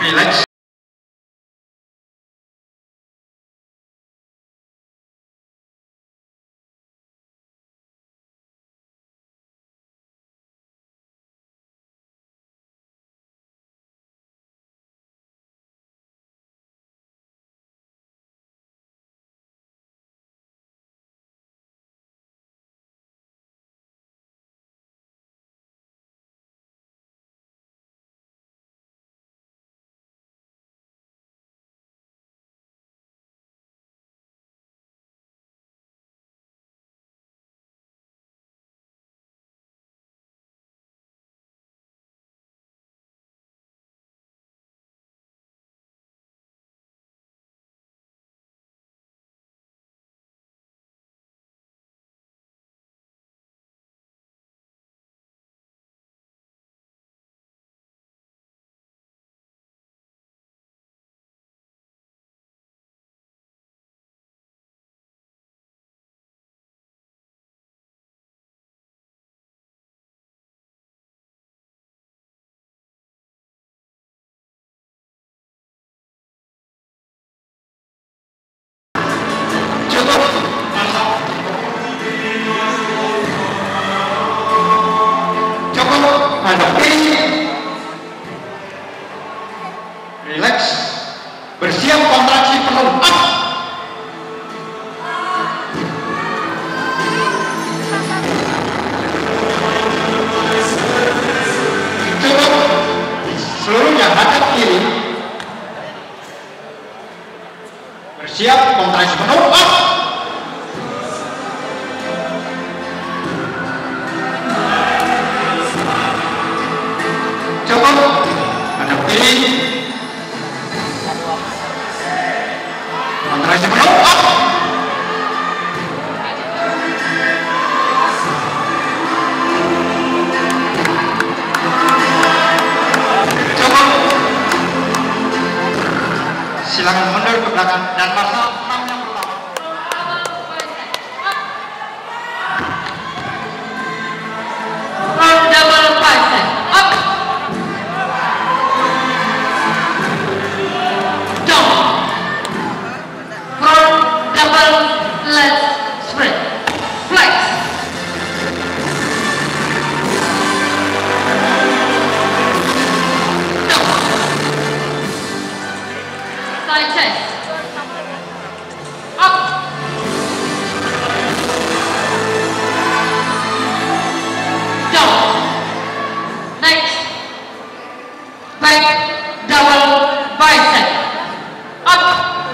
Relax. Relax, bersiap kontraksi penuh. Cukup, seluruhnya hadap kiri. Bersiap kontraksi penuh. Cukup, hadap kiri. Kontraksi penuh. Cukup. Silakan mundur ke belakang dan masa 6-nya berlaku. Front double bicep up. Down. Front double leg spread. Flex. Down. Side chest. Up. Down. Next. Back double bicep. Up.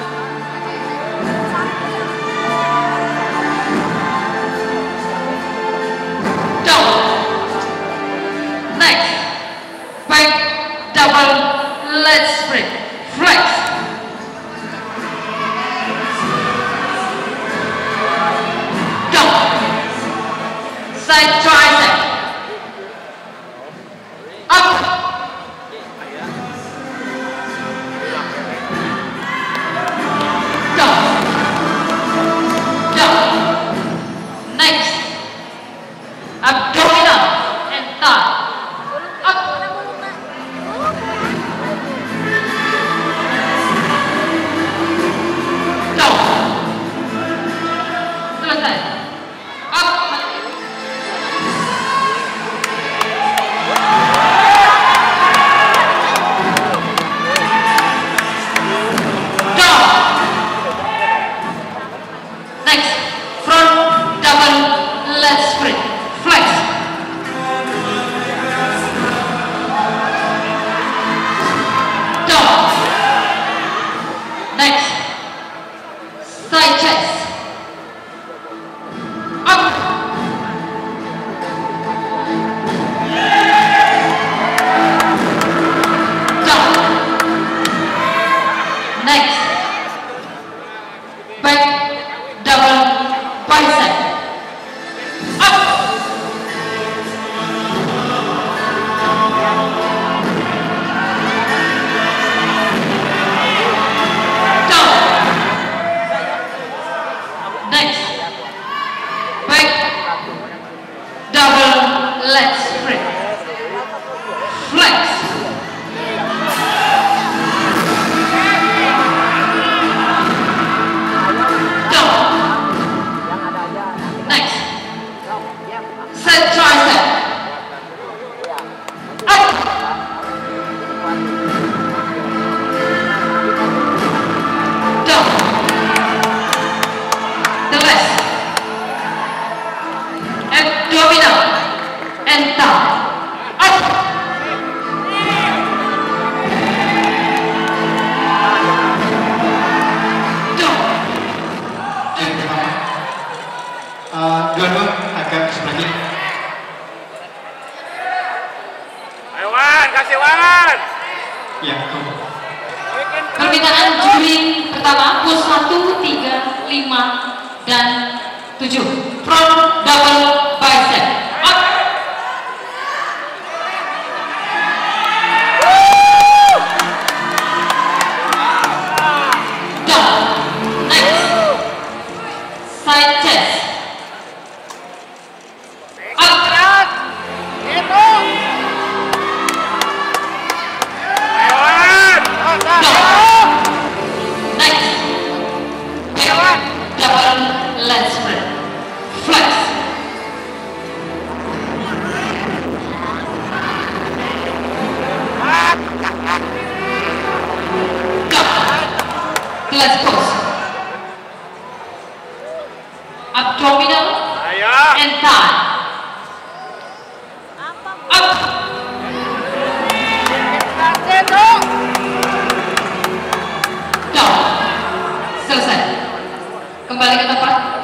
Down. Next. Back double leg spread. Flex. Down. Side tricep. Up. Down. Down. Next. Abdominal and thigh. Up. Ya, Permintaan juri pertama pos 1, 3, 5 dan 7. Front double bicep. Up. Down. Next. Side chest. Up. Double leg spread. Flex. Let's pose. Abdominal and thigh. Up. Down. Selesai. Kembali ke tempat.